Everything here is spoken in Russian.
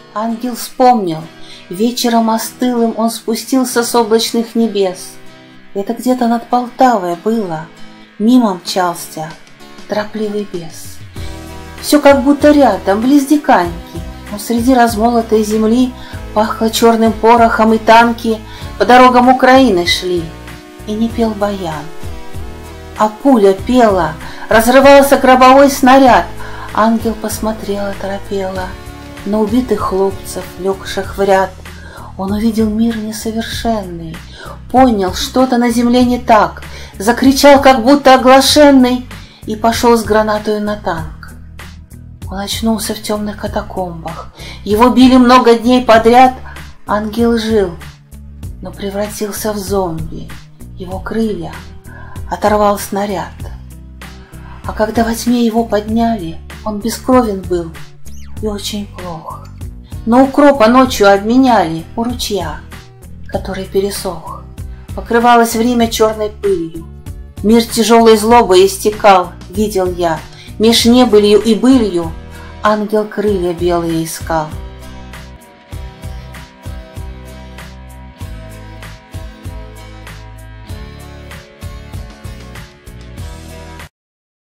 Ангел вспомнил, вечером остылым он спустился с облачных небес. Это где-то над Полтавой было, мимо мчался торопливый бес. Все как будто рядом, близ диканьки, но среди размолотой земли пахло черным порохом, и танки по дорогам Украины шли, и не пел баян. А пуля пела, разрывался гробовой снаряд. Ангел посмотрел оторопело на убитых хлопцев, легших в ряд. Он увидел мир несовершенный, понял, что-то на земле не так, закричал, как будто оглашенный, и пошел с гранатою на танк. Он очнулся в темных катакомбах, его били много дней подряд. Ангел жил, но превратился в зомби, его крылья оторвал снаряд. А когда во тьме его подняли, он бескровен был и очень плох. Но укропа ночью обменяли у ручья, который пересох. Покрывалось время черной пылью. Мир тяжелой злобой истекал, видел я. Меж небылью и былью ангел крылья белые искал.